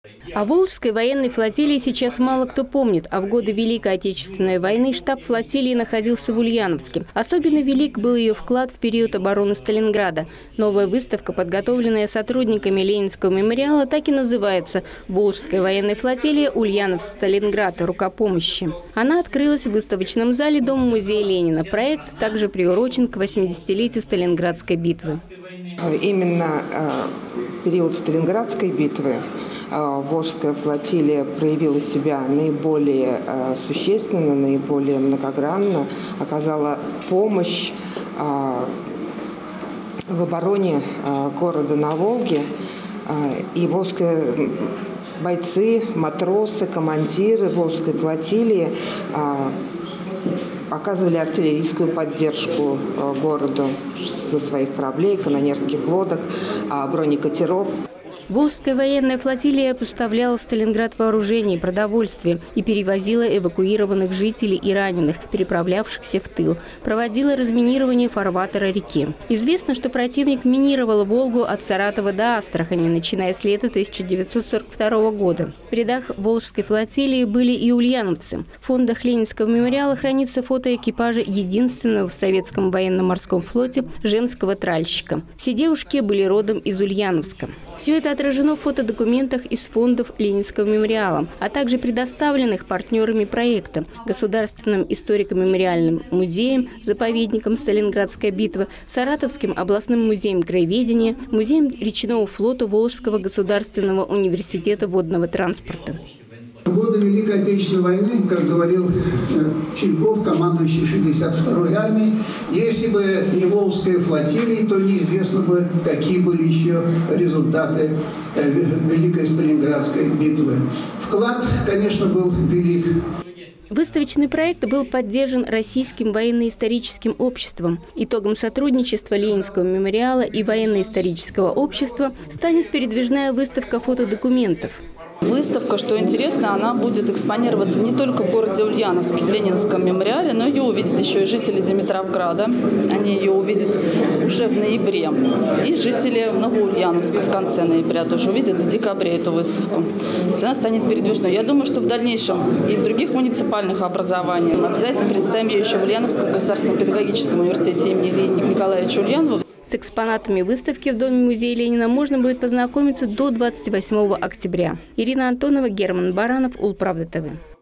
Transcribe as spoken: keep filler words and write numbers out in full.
О Волжской военной флотилии сейчас мало кто помнит, а в годы Великой Отечественной войны штаб флотилии находился в Ульяновске. Особенно велик был ее вклад в период обороны Сталинграда. Новая выставка, подготовленная сотрудниками Ленинского мемориала, так и называется «Волжская военная флотилия. Ульяновск-Сталинград. Рукопомощи». Она открылась в выставочном зале Дома-музея Ленина. Проект также приурочен к восьмидесятилетию Сталинградской битвы. Именно период Сталинградской битвы Волжская флотилия проявила себя наиболее существенно, наиболее многогранно, оказала помощь в обороне города на Волге. И волжские бойцы, матросы, командиры Волжской флотилии оказывали артиллерийскую поддержку городу со своих кораблей, канонерских лодок, бронекатеров. Волжская военная флотилия поставляла в Сталинград вооружение и продовольствие и перевозила эвакуированных жителей и раненых, переправлявшихся в тыл. Проводила разминирование фарватера реки. Известно, что противник минировал Волгу от Саратова до Астрахани, начиная с лета тысяча девятьсот сорок второго года. В рядах Волжской флотилии были и ульяновцы. В фондах Ленинского мемориала хранится фото экипажа единственного в советском военно-морском флоте женского тральщика. Все девушки были родом из Ульяновска. Все это отражено в фотодокументах из фондов Ленинского мемориала, а также предоставленных партнерами проекта – Государственным историко-мемориальным музеем, заповедником «Сталинградская битва», Саратовским областным музеем краеведения, музеем речного флота Волжского государственного университета водного транспорта. В годы Великой Отечественной войны, как говорил Чульков, командующий шестьдесят второй армией, если бы не Волжская флотилия, то неизвестно бы, какие были еще результаты Великой Сталинградской битвы. Вклад, конечно, был велик. Выставочный проект был поддержан Российским военно-историческим обществом. Итогом сотрудничества Ленинского мемориала и военно-исторического общества станет передвижная выставка фотодокументов. Выставка, что интересно, она будет экспонироваться не только в городе Ульяновске, в Ленинском мемориале, но ее увидят еще и жители Димитровграда. Они ее увидят уже в ноябре. И жители Новоульяновска в конце ноября тоже увидят в декабре эту выставку. То есть она станет передвижной. Я думаю, что в дальнейшем и в других муниципальных образованиях мы обязательно представим ее еще в Ульяновском государственном педагогическом университете имени Леонида Николаевича Ульянова. С экспонатами выставки в Доме-музея Ленина можно будет познакомиться до двадцать восьмого октября. Ирина Антонова, Герман Баранов, Улправда ТВ.